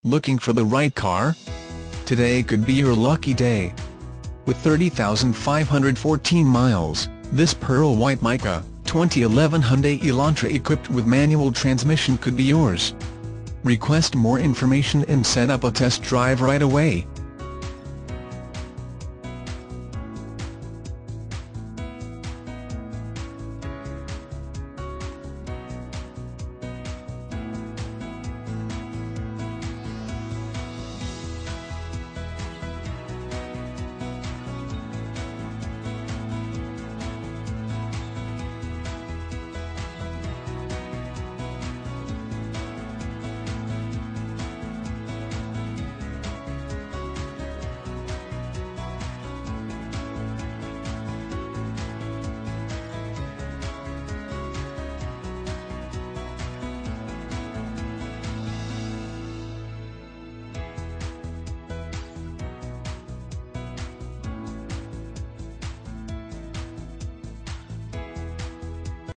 Looking for the right car? Today could be your lucky day. With 30,514 miles, this pearl white mica 2011 Hyundai Elantra equipped with manual transmission could be yours. Request more information and set up a test drive right away.